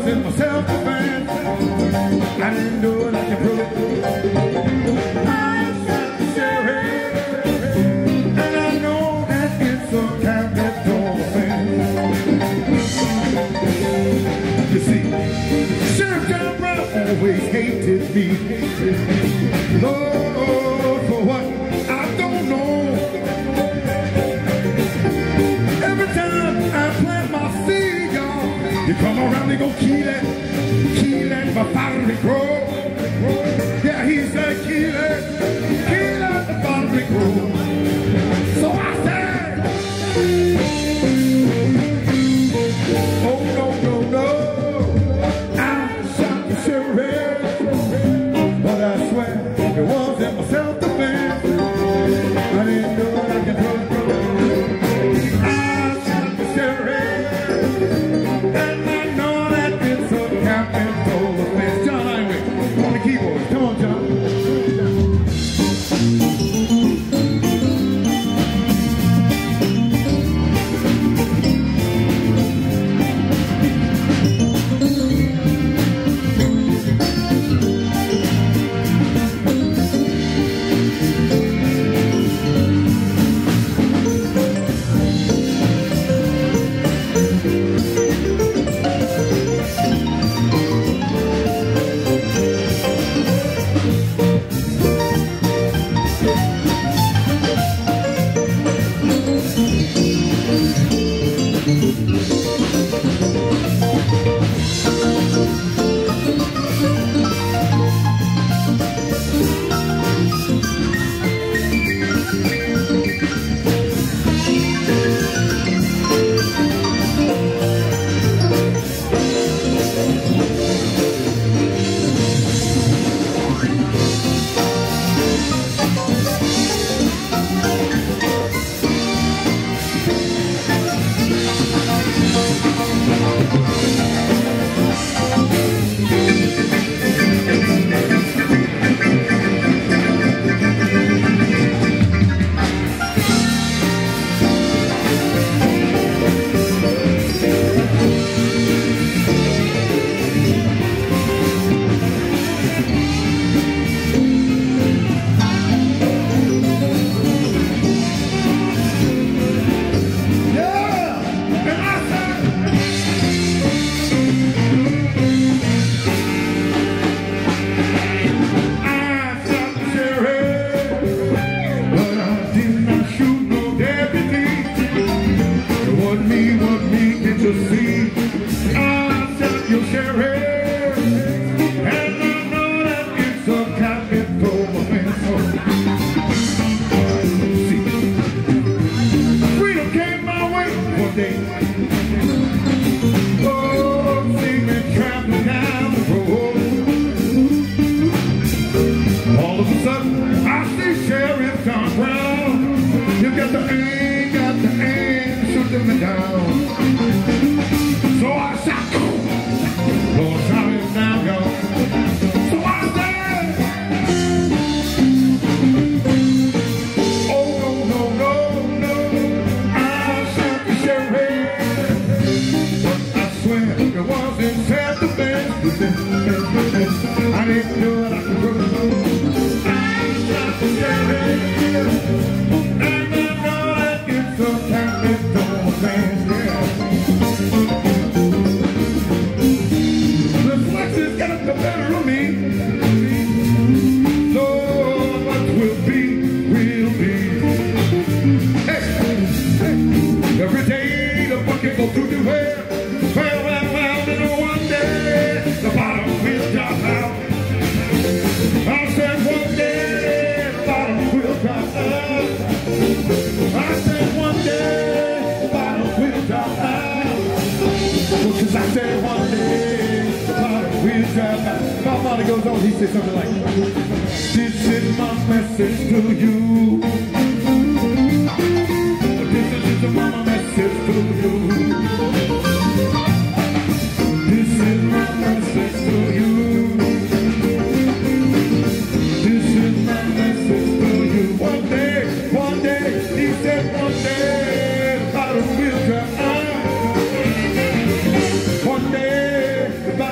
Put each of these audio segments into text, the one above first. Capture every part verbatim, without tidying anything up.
was in my self-defense. I didn't do it like a pro. I shot the sheriff, and I know that it's a capital offense. You see, Sheriff John Brown always hated me. Lord, for what? I don't know. Every time I plant my seed, y'all, you come around and go kill it, kill it before it grow. Yeah, he said kill it, kill it before it grow. So I said, oh no, no, no, I shot the sheriff, but I swear it wasn't my self-defense. I didn't do it like a drug. I shot the sheriff, and I know that it's a capital offense. John Heinrich on the keyboard. Come on, John. Goes on, he says something like, this is my message to you. This is my message to you. This is my message to you. This is my message to you. One day, one day, he said one day, the bottom will dry. One day, the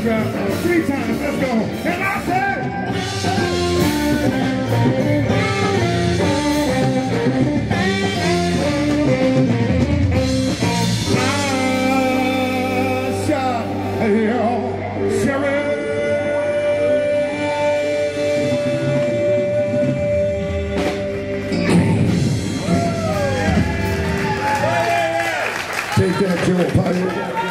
drop. Three times, let's go. And I said, I shot your sheriff. Take that, Joe Pilot.